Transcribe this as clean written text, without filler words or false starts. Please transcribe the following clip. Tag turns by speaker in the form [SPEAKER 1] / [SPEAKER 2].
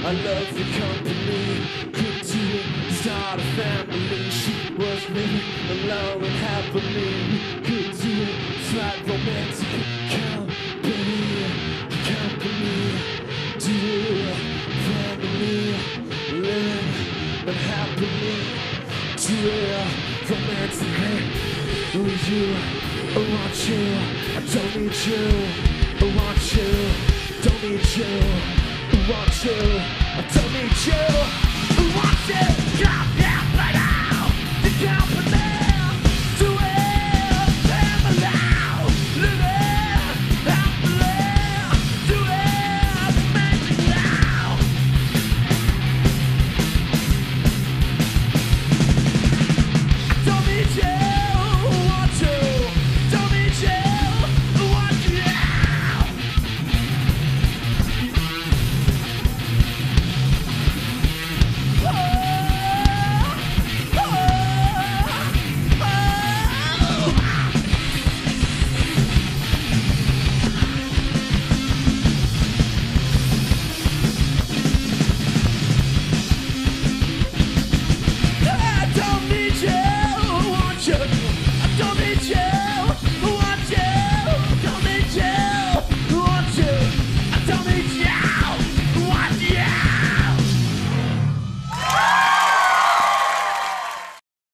[SPEAKER 1] I love your company. Could do it, start a family. She was living alone and happily. Could do it, it's like romantic company. Do it, family, living and happily. Do it, romantically. With you, I want you, I don't need you. I want you, don't need you. I want you, I don't need you. I want you.